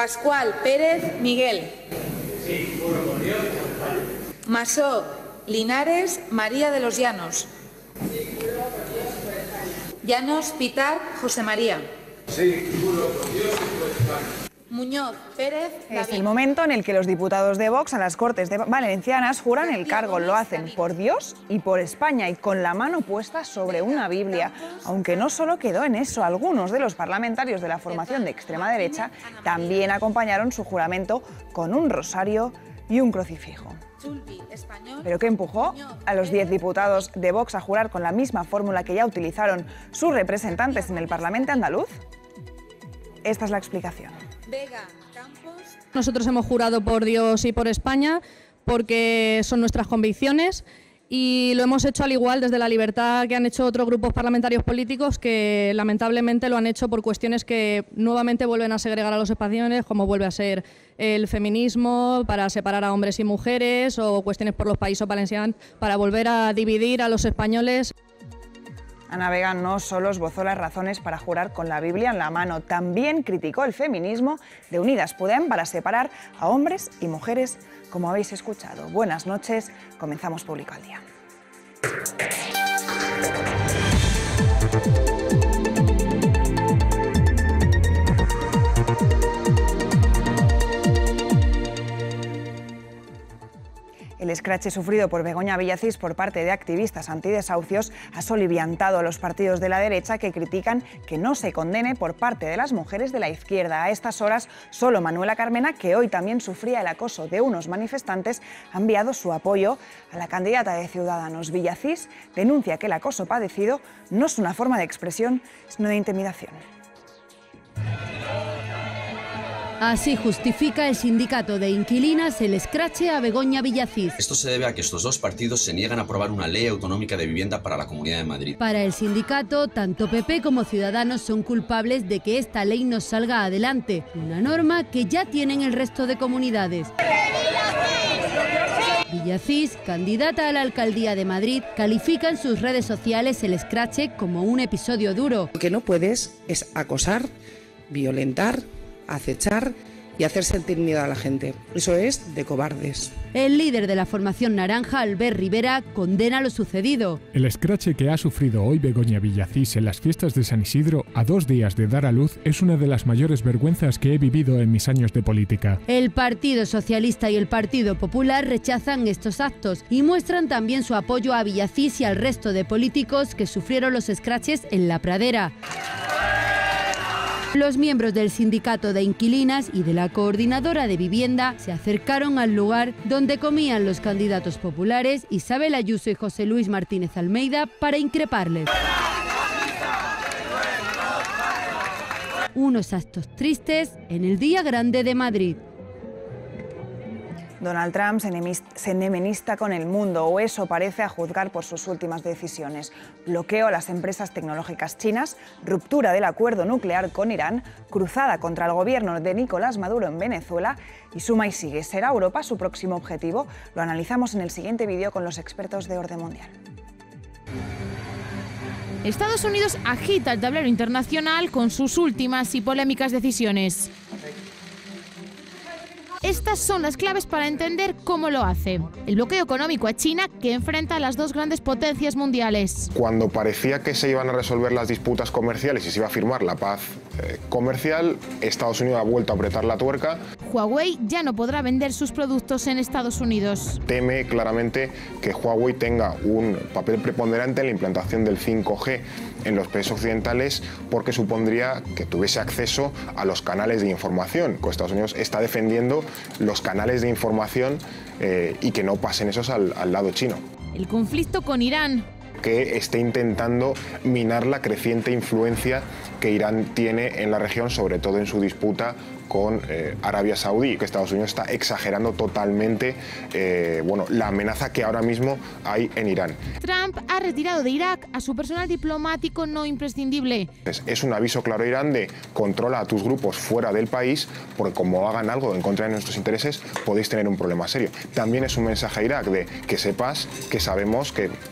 Pascual Pérez Miguel. Sí, juro por Dios y por España. Masó Linares María de los Llanos. Sí, juro por Dios y por España. Llanos Pitar José María. Sí, juro por Dios y por España. Muñoz Pérez David. Es el momento en el que los diputados de Vox a las Cortes Valencianas juran el cargo. Lo hacen por Dios y por España y con la mano puesta sobre una Biblia. Aunque no solo quedó en eso, algunos de los parlamentarios de la formación de extrema derecha también acompañaron su juramento con un rosario y un crucifijo. ¿Pero qué empujó a los 10 diputados de Vox a jurar con la misma fórmula que ya utilizaron sus representantes en el Parlamento andaluz? Esta es la explicación. Nosotros hemos jurado por Dios y por España porque son nuestras convicciones y lo hemos hecho al igual desde la libertad que han hecho otros grupos parlamentarios políticos que lamentablemente lo han hecho por cuestiones que nuevamente vuelven a segregar a los españoles, como vuelve a ser el feminismo, para separar a hombres y mujeres, o cuestiones por los países valencianos para volver a dividir a los españoles. Ana Vega no solo esbozó las razones para jurar con la Biblia en la mano, también criticó el feminismo de Unidas Podem para separar a hombres y mujeres, como habéis escuchado. Buenas noches, comenzamos Público al Día. El escrache sufrido por Begoña Villacís por parte de activistas antidesahucios ha soliviantado a los partidos de la derecha que critican que no se condene por parte de las mujeres de la izquierda. A estas horas, solo Manuela Carmena, que hoy también sufría el acoso de unos manifestantes, ha enviado su apoyo a la candidata de Ciudadanos. Villacís denuncia que el acoso padecido no es una forma de expresión, sino de intimidación. Así justifica el sindicato de inquilinas el escrache a Begoña Villacís. Esto se debe a que estos dos partidos se niegan a aprobar una ley autonómica de vivienda para la Comunidad de Madrid. Para el sindicato, tanto PP como Ciudadanos son culpables de que esta ley no salga adelante, una norma que ya tienen el resto de comunidades. Villacís, candidata a la alcaldía de Madrid, califica en sus redes sociales el escrache como un episodio duro. Lo que no puedes es acosar, violentar, acechar y hacer sentir miedo a la gente. Eso es de cobardes. El líder de la formación naranja, Albert Rivera, condena lo sucedido. El escrache que ha sufrido hoy Begoña Villacís en las fiestas de San Isidro, a 2 días de dar a luz, es una de las mayores vergüenzas que he vivido en mis años de política. El Partido Socialista y el Partido Popular rechazan estos actos y muestran también su apoyo a Villacís y al resto de políticos que sufrieron los escraches en la pradera. Los miembros del sindicato de inquilinas y de la coordinadora de vivienda se acercaron al lugar donde comían los candidatos populares Isabel Ayuso y José Luis Martínez Almeida para increparles. Unos actos tristes en el Día Grande de Madrid. Donald Trump se enemista con el mundo, o eso parece a juzgar por sus últimas decisiones. Bloqueo a las empresas tecnológicas chinas, ruptura del acuerdo nuclear con Irán, cruzada contra el gobierno de Nicolás Maduro en Venezuela y suma y sigue. ¿Será Europa su próximo objetivo? Lo analizamos en el siguiente vídeo con los expertos de Orden Mundial. Estados Unidos agita el tablero internacional con sus últimas y polémicas decisiones. Estas son las claves para entender cómo lo hace. El bloqueo económico a China, que enfrenta a las dos grandes potencias mundiales. Cuando parecía que se iban a resolver las disputas comerciales y se iba a firmar la paz comercial, Estados Unidos ha vuelto a apretar la tuerca. Huawei ya no podrá vender sus productos en Estados Unidos. Teme claramente que Huawei tenga un papel preponderante en la implantación del 5G en los países occidentales, porque supondría que tuviese acceso a los canales de información. Estados Unidos está defendiendo los canales de información y que no pasen esos al lado chino. El conflicto con Irán, que esté intentando minar la creciente influencia que Irán tiene en la región, sobre todo en su disputa con Arabia Saudí, que Estados Unidos está exagerando totalmente la amenaza que ahora mismo hay en Irán. Trump ha retirado de Irak a su personal diplomático no imprescindible. Es un aviso claro a Irán de controla a tus grupos fuera del país, porque como hagan algo en contra de nuestros intereses, podéis tener un problema serio. También es un mensaje a Irak de que sepas que sabemos que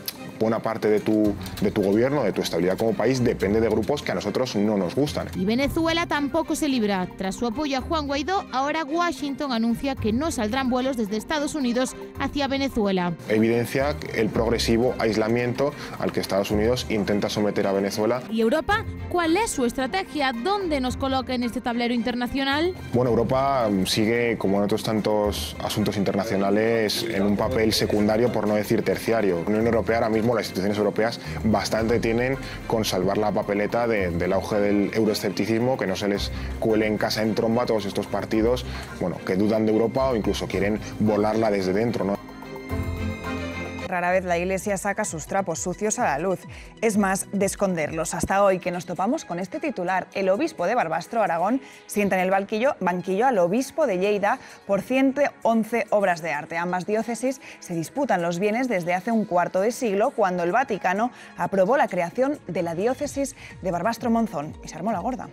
buena parte de tu gobierno, de tu estabilidad como país, depende de grupos que a nosotros no nos gustan. Y Venezuela tampoco se libra. Tras su apoyo a Juan Guaidó, ahora Washington anuncia que no saldrán vuelos desde Estados Unidos hacia Venezuela. Evidencia el progresivo aislamiento al que Estados Unidos intenta someter a Venezuela. ¿Y Europa? ¿Cuál es su estrategia? ¿Dónde nos coloca en este tablero internacional? Bueno, Europa sigue, como en otros tantos asuntos internacionales, en un papel secundario, por no decir terciario. La Unión Europea, ahora mismo las instituciones europeas bastante tienen con salvar la papeleta del auge del euroescepticismo, que no se les cuele en casa en tromba a todos estos partidos, bueno, que dudan de Europa o incluso quieren volarla desde dentro, ¿no? Rara vez la Iglesia saca sus trapos sucios a la luz. Es más, de esconderlos. Hasta hoy que nos topamos con este titular. El obispo de Barbastro, Aragón, sienta en el banquillo al obispo de Lleida por 111 obras de arte. Ambas diócesis se disputan los bienes desde hace un cuarto de siglo, cuando el Vaticano aprobó la creación de la diócesis de Barbastro-Monzón. Y se armó la gorda.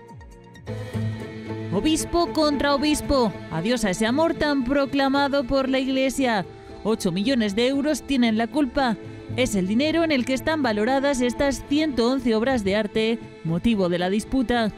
Obispo contra obispo. Adiós a ese amor tan proclamado por la Iglesia. 8 millones de euros tienen la culpa. Es el dinero en el que están valoradas estas 111 obras de arte, motivo de la disputa.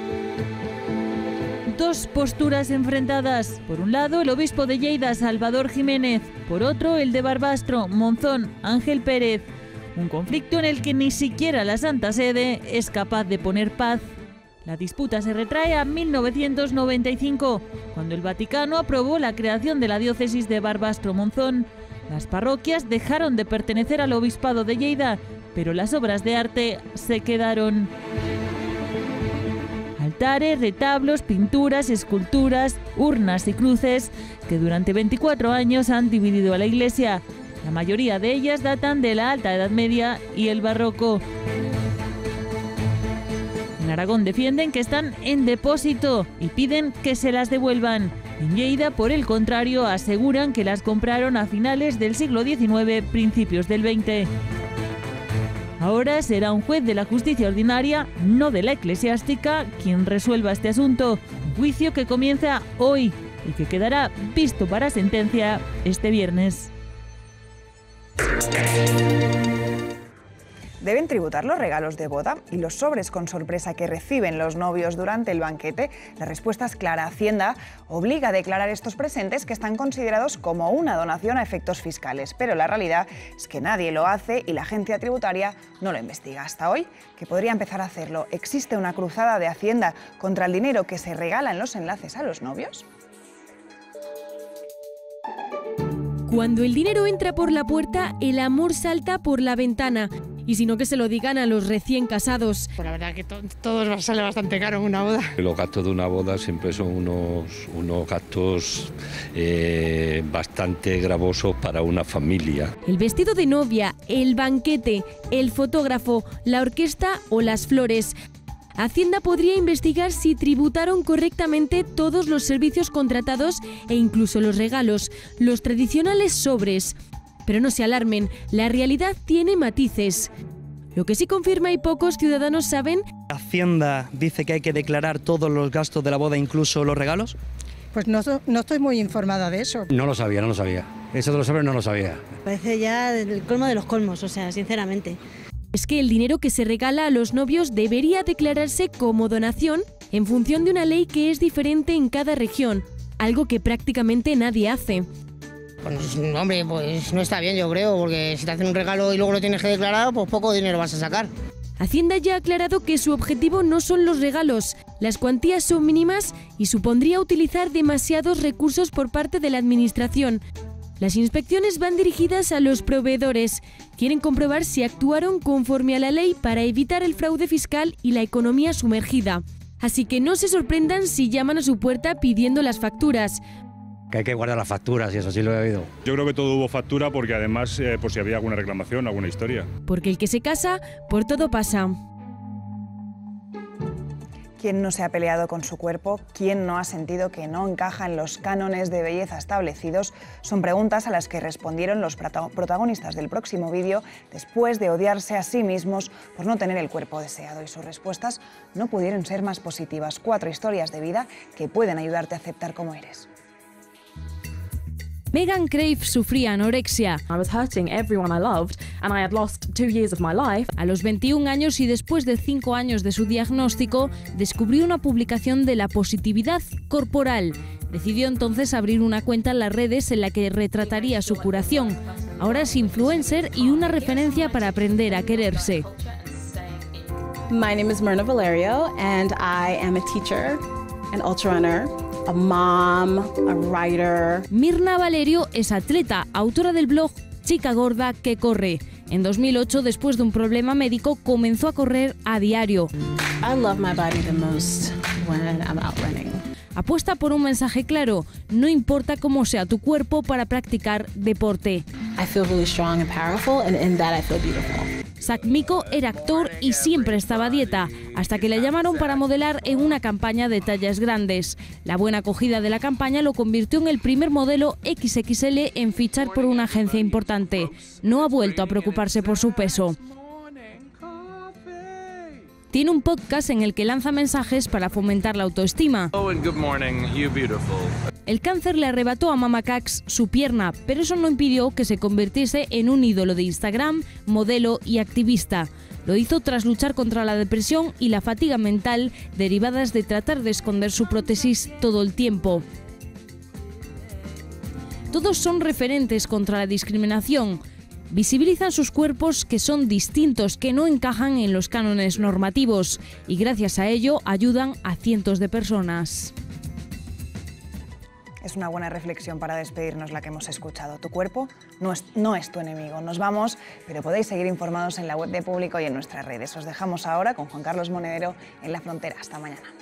Dos posturas enfrentadas. Por un lado, el obispo de Lleida, Salvador Jiménez. Por otro, el de Barbastro, Monzón, Ángel Pérez. Un conflicto en el que ni siquiera la Santa Sede es capaz de poner paz. La disputa se retrae a 1995, cuando el Vaticano aprobó la creación de la diócesis de Barbastro-Monzón. Las parroquias dejaron de pertenecer al obispado de Lleida, pero las obras de arte se quedaron. Altares, retablos, pinturas, esculturas, urnas y cruces que durante 24 años han dividido a la Iglesia. La mayoría de ellas datan de la Alta Edad Media y el Barroco. En Aragón defienden que están en depósito y piden que se las devuelvan. En Lleida, por el contrario, aseguran que las compraron a finales del siglo XIX, principios del XX. Ahora será un juez de la justicia ordinaria, no de la eclesiástica, quien resuelva este asunto. Un juicio que comienza hoy y que quedará visto para sentencia este viernes. ¿Deben tributar los regalos de boda y los sobres con sorpresa que reciben los novios durante el banquete? La respuesta es clara. Hacienda obliga a declarar estos presentes que están considerados como una donación a efectos fiscales. Pero la realidad es que nadie lo hace y la agencia tributaria no lo investiga. Hasta hoy, que podría empezar a hacerlo. ¿Existe una cruzada de Hacienda contra el dinero que se regala en los enlaces a los novios? Cuando el dinero entra por la puerta, el amor salta por la ventana. Y si no, que se lo digan a los recién casados. Pues la verdad que todo sale bastante caro en una boda. Los gastos de una boda siempre son unos gastos bastante gravosos para una familia. El vestido de novia, el banquete, el fotógrafo, la orquesta o las flores. Hacienda podría investigar si tributaron correctamente todos los servicios contratados e incluso los regalos, los tradicionales sobres. Pero no se alarmen, la realidad tiene matices. Lo que sí confirma y pocos ciudadanos saben... ¿Hacienda dice que hay que declarar todos los gastos de la boda, incluso los regalos? Pues no estoy muy informada de eso. No lo sabía. Eso de los sobres no lo sabía. Parece ya el colmo de los colmos, o sea, sinceramente. Es que el dinero que se regala a los novios debería declararse como donación en función de una ley que es diferente en cada región, algo que prácticamente nadie hace. Pues, hombre, pues no está bien, yo creo, porque si te hacen un regalo y luego lo tienes que declarar, pues poco dinero vas a sacar. Hacienda ya ha aclarado que su objetivo no son los regalos, las cuantías son mínimas y supondría utilizar demasiados recursos por parte de la Administración. Las inspecciones van dirigidas a los proveedores. Quieren comprobar si actuaron conforme a la ley para evitar el fraude fiscal y la economía sumergida. Así que no se sorprendan si llaman a su puerta pidiendo las facturas. Que hay que guardar las facturas y eso sí lo he oído. Yo creo que todo hubo factura porque además por si había alguna reclamación, alguna historia. Porque el que se casa, por todo pasa. ¿Quién no se ha peleado con su cuerpo? ¿Quién no ha sentido que no encaja en los cánones de belleza establecidos? Son preguntas a las que respondieron los protagonistas del próximo vídeo después de odiarse a sí mismos por no tener el cuerpo deseado. Y sus respuestas no pudieron ser más positivas. 4 historias de vida que pueden ayudarte a aceptar cómo eres. Megan Crave sufría anorexia. A los 21 años y después de 5 años de su diagnóstico, descubrió una publicación de la positividad corporal. Decidió entonces abrir una cuenta en las redes en la que retrataría su curación. Ahora es influencer y una referencia para aprender a quererse. My name is Myrna Valerio and I am a teacher, an ultra runner, a mom, a writer. Myrna Valerio es atleta, autora del blog Chica Gorda que Corre. En 2008, después de un problema médico, comenzó a correr a diario. I love my body the most when I'm out running. Apuesta por un mensaje claro: no importa cómo sea tu cuerpo para practicar deporte. I feel really strong and powerful, and in that I feel beautiful. Zach Miko era actor y siempre estaba a dieta, hasta que le llamaron para modelar en una campaña de tallas grandes. La buena acogida de la campaña lo convirtió en el primer modelo XXL en fichar por una agencia importante. No ha vuelto a preocuparse por su peso. Tiene un podcast en el que lanza mensajes para fomentar la autoestima. El cáncer le arrebató a Mama Cax su pierna, pero eso no impidió que se convirtiese en un ídolo de Instagram, modelo y activista. Lo hizo tras luchar contra la depresión y la fatiga mental derivadas de tratar de esconder su prótesis todo el tiempo. Todos son referentes contra la discriminación. Visibilizan sus cuerpos que son distintos, que no encajan en los cánones normativos, y gracias a ello ayudan a cientos de personas. Es una buena reflexión para despedirnos la que hemos escuchado. Tu cuerpo no es tu enemigo. Nos vamos, pero podéis seguir informados en la web de Público y en nuestras redes. Os dejamos ahora con Juan Carlos Monedero en La Frontera. Hasta mañana.